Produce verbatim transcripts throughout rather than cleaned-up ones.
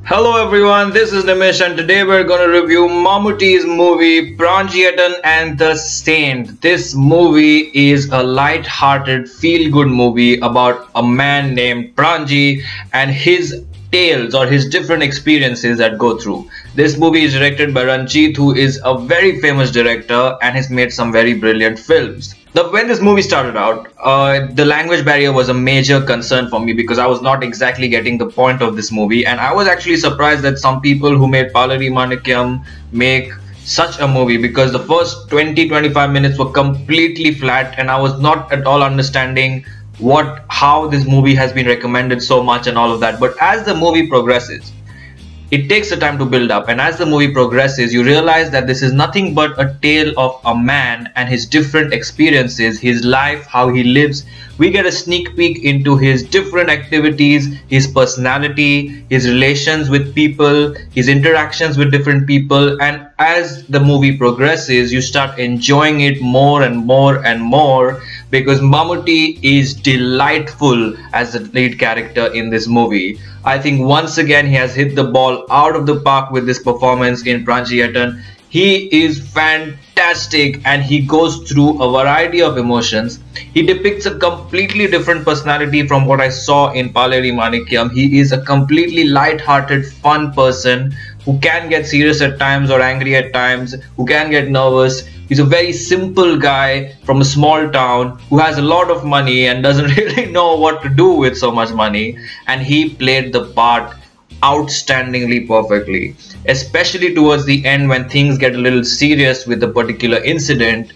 Hello everyone, this is Nimish and today we're going to review Mammootty's movie Pranjiyatan and the Saint. This movie is a light-hearted, feel-good movie about a man named Pranji and his tales or his different experiences that go through. This movie is directed by Ranjit, who is a very famous director and has made some very brilliant films. The, when this movie started out, uh, the language barrier was a major concern for me because I was not exactly getting the point of this movie, and I was actually surprised that some people who made Paalari Manikyam make such a movie, because the first twenty to twenty-five minutes were completely flat and I was not at all understanding what how this movie has been recommended so much and all of that. But as the movie progresses, it takes the time to build up, and as the movie progresses you realize that this is nothing but a tale of a man and his different experiences, his life, how he lives. We get a sneak peek into his different activities, his personality, his relations with people, his interactions with different people, and as the movie progresses you start enjoying it more and more and more, because Mammootty is delightful as the lead character in this movie. I think once again he has hit the ball out of the park with this performance in Pranjiyatan. He is fantastic and he goes through a variety of emotions. He depicts a completely different personality from what I saw in Paalari Manikyam. He is a completely light-hearted, fun person who can get serious at times or angry at times, who can get nervous. He's a very simple guy from a small town who has a lot of money and doesn't really know what to do with so much money, and he played the part outstandingly perfectly, especially towards the end when things get a little serious with a particular incident.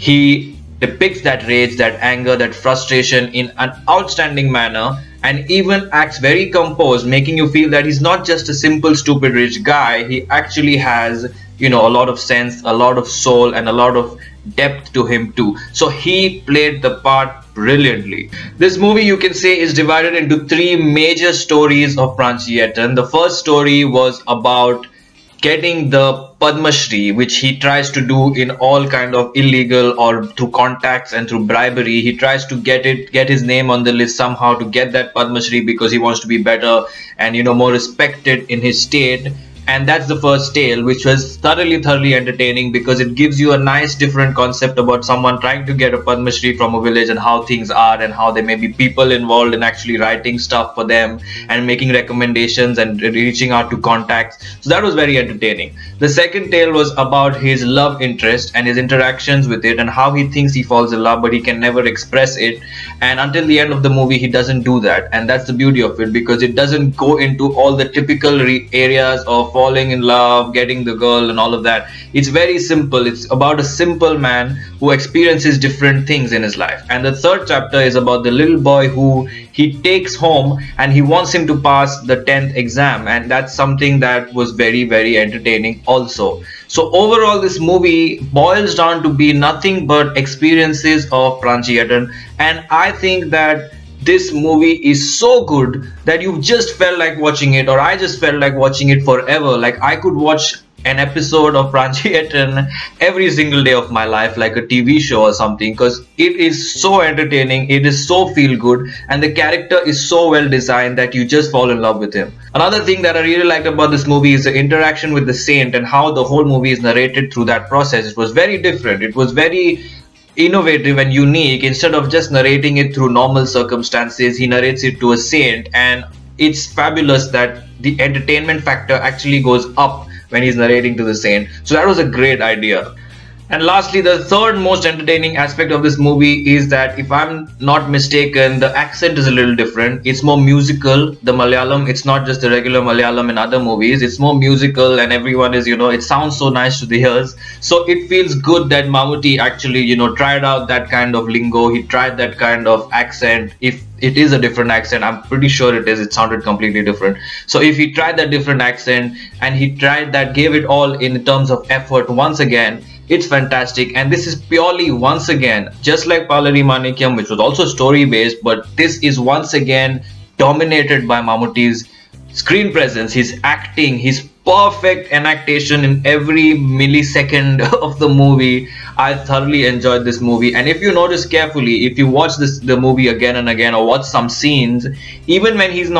He depicts that rage, that anger, that frustration in an outstanding manner, and even acts very composed, making you feel that he's not just a simple stupid rich guy. He actually has, you know, a lot of sense, a lot of soul, and a lot of depth to him too. So he played the part brilliantly. This movie, you can say, is divided into three major stories of Pranjiyatan. The first story was about getting the Padma Shri, which he tries to do in all kind of illegal or through contacts and through bribery. He tries to get it, get his name on the list somehow to get that Padma Shri because he wants to be better and, you know, more respected in his state. And that's the first tale, which was thoroughly, thoroughly entertaining because it gives you a nice different concept about someone trying to get a Padma Shri from a village and how things are and how there may be people involved in actually writing stuff for them and making recommendations and reaching out to contacts. So that was very entertaining. The second tale was about his love interest and his interactions with it and how he thinks he falls in love but he can never express it. And until the end of the movie he doesn't do that, and that's the beauty of it because it doesn't go into all the typical areas of falling in love, getting the girl and all of that. It's very simple. It's about a simple man who experiences different things in his life. And the third chapter is about the little boy who he takes home and he wants him to pass the tenth exam, and that's something that was very, very entertaining also. So overall this movie boils down to be nothing but experiences of Pranjiyatan, and I think that this movie is so good that you just felt like watching it, or I just felt like watching it forever. Like I could watch an episode of Pranjiyatan every single day of my life, like a T V show or something, because it is so entertaining, it is so feel good, and the character is so well designed that you just fall in love with him. Another thing that I really liked about this movie is the interaction with the saint and how the whole movie is narrated through that process. It was very different. It was very innovative and unique. Instead of just narrating it through normal circumstances, he narrates it to a saint, and it's fabulous that the entertainment factor actually goes up when he's narrating to the saint. So that was a great idea. And lastly, the third most entertaining aspect of this movie is that, if I'm not mistaken, the accent is a little different. It's more musical, the Malayalam. It's not just the regular Malayalam in other movies. It's more musical, and everyone is, you know, it sounds so nice to the ears. So it feels good that Mammootty actually, you know, tried out that kind of lingo. He tried that kind of accent. If it is a different accent, I'm pretty sure it is. It sounded completely different. So if he tried that different accent and he tried that, gave it all in terms of effort once again, it's fantastic. And this is purely, once again, just like Paalari Manikyam, which was also story based, but this is once again dominated by Mammootty's screen presence, his acting, his perfect enactation in every millisecond of the movie. I thoroughly enjoyed this movie, and if you notice carefully, if you watch this the movie again and again or watch some scenes, even when he's not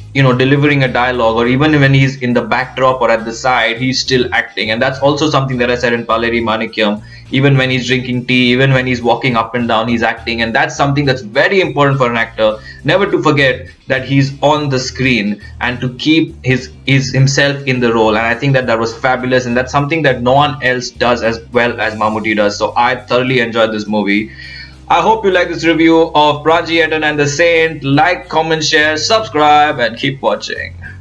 you know, delivering a dialogue, or even when he's in the backdrop or at the side, he's still acting. And that's also something that I said in Paleri Manikyam. Even when he's drinking tea, even when he's walking up and down, he's acting. And that's something that's very important for an actor, never to forget that he's on the screen and to keep his, his himself in the role. And I think that that was fabulous, and that's something that no one else does as well as Mammootty does. So I thoroughly enjoyed this movie. I hope you like this review of Pranjiyatan and the Saint. Like, comment, share, subscribe, and keep watching.